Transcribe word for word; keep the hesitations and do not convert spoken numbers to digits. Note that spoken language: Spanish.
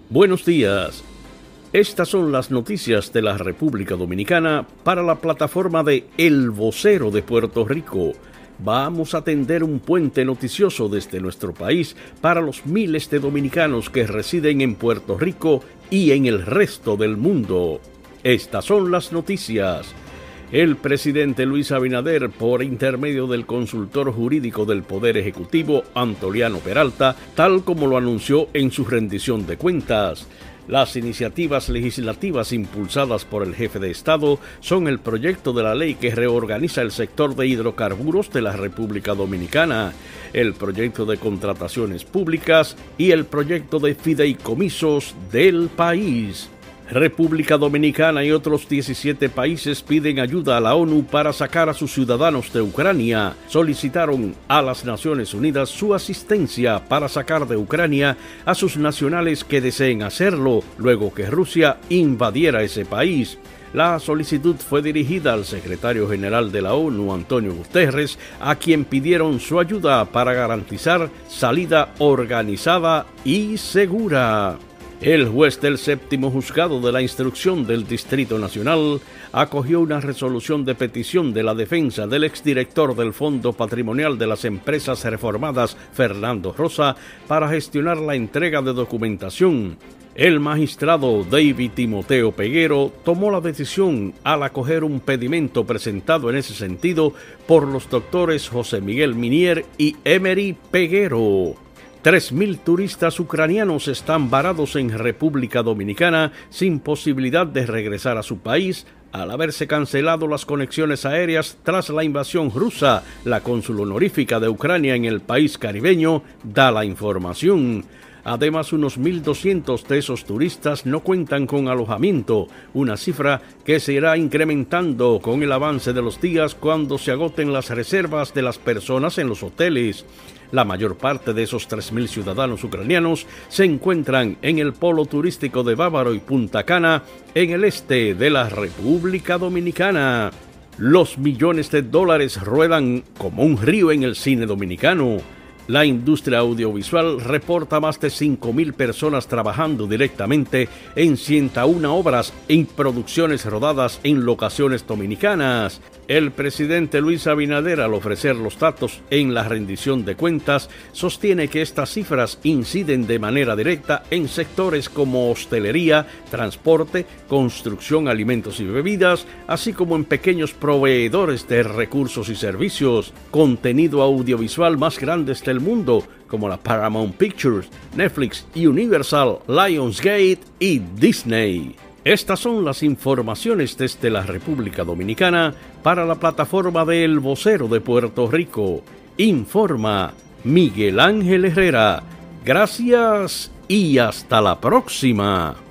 Buenos días. Estas son las noticias de la República Dominicana para la plataforma de El Vocero de Puerto Rico. Vamos a tender un puente noticioso desde nuestro país para los miles de dominicanos que residen en Puerto Rico y en el resto del mundo. Estas son las noticias. El presidente Luis Abinader, por intermedio del consultor jurídico del Poder Ejecutivo, Antoliano Peralta, tal como lo anunció en su rendición de cuentas, las iniciativas legislativas impulsadas por el jefe de Estado son el proyecto de la ley que reorganiza el sector de hidrocarburos de la República Dominicana, el proyecto de contrataciones públicas y el proyecto de fideicomisos del país. República Dominicana y otros diecisiete países piden ayuda a la ONU para sacar a sus ciudadanos de Ucrania. Solicitaron a las Naciones Unidas su asistencia para sacar de Ucrania a sus nacionales que deseen hacerlo, luego que Rusia invadiera ese país. La solicitud fue dirigida al secretario general de la ONU, Antonio Guterres, a quien pidieron su ayuda para garantizar salida organizada y segura. El juez del séptimo juzgado de la instrucción del Distrito Nacional acogió una resolución de petición de la defensa del exdirector del Fondo Patrimonial de las Empresas Reformadas, Fernando Rosa, para gestionar la entrega de documentación. El magistrado David Timoteo Peguero tomó la decisión al acoger un pedimento presentado en ese sentido por los doctores José Miguel Minier y Emery Peguero. Tres mil turistas ucranianos están varados en República Dominicana sin posibilidad de regresar a su país al haberse cancelado las conexiones aéreas tras la invasión rusa. La cónsul honorífica de Ucrania en el país caribeño da la información. Además, unos mil doscientos de esos turistas no cuentan con alojamiento, una cifra que se irá incrementando con el avance de los días cuando se agoten las reservas de las personas en los hoteles. La mayor parte de esos tres mil ciudadanos ucranianos se encuentran en el polo turístico de Bávaro y Punta Cana, en el este de la República Dominicana. Los millones de dólares ruedan como un río en el cine dominicano. La industria audiovisual reporta más de cinco mil personas trabajando directamente en ciento uno obras y producciones rodadas en locaciones dominicanas. El presidente Luis Abinader, al ofrecer los datos en la rendición de cuentas, sostiene que estas cifras inciden de manera directa en sectores como hostelería, transporte, construcción, alimentos y bebidas, así como en pequeños proveedores de recursos y servicios. Contenido audiovisual más grandes del mundo, como la Paramount Pictures, Netflix, Universal, Lionsgate y Disney. Estas son las informaciones desde la República Dominicana para la plataforma de El Vocero de Puerto Rico. Informa Miguel Ángel Herrera. Gracias y hasta la próxima.